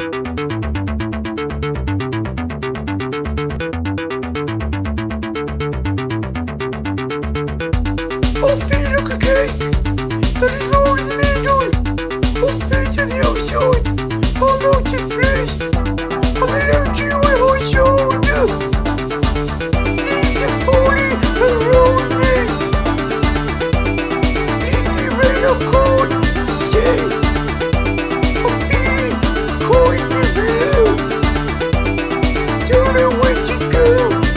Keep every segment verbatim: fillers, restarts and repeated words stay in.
I feel like a cake that is rolled in the middle, up into the outside. I'm out of place, I'm allergic to my high shoulder. Leaves are falling around me. Leave me when I'm cold, say I'm feeling kind of low. Don't know where to go.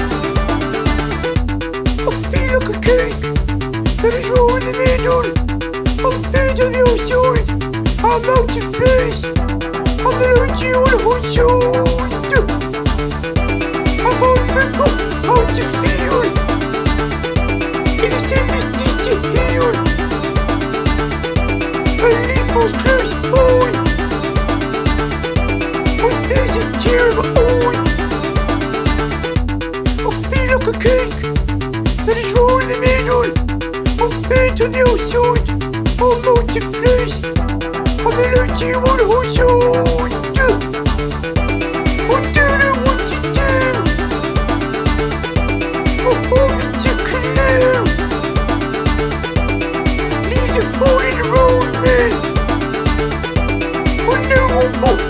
I feel like a cake that is rolled in the middle, I'm bent on the outside, I'm out of place, I'm allergic on the hot shoulder. I've often got how to feel, it is endlessly to heal. My leaf was close by, once there's a tear in my eye. I feel like a cake that is rolled in the middle, I'm bent on the outside, I'm out of place, I'm allergic on the hot shoulder. I don't know what to do, I'm having to clear. Leaves are falling around me, I know I'm not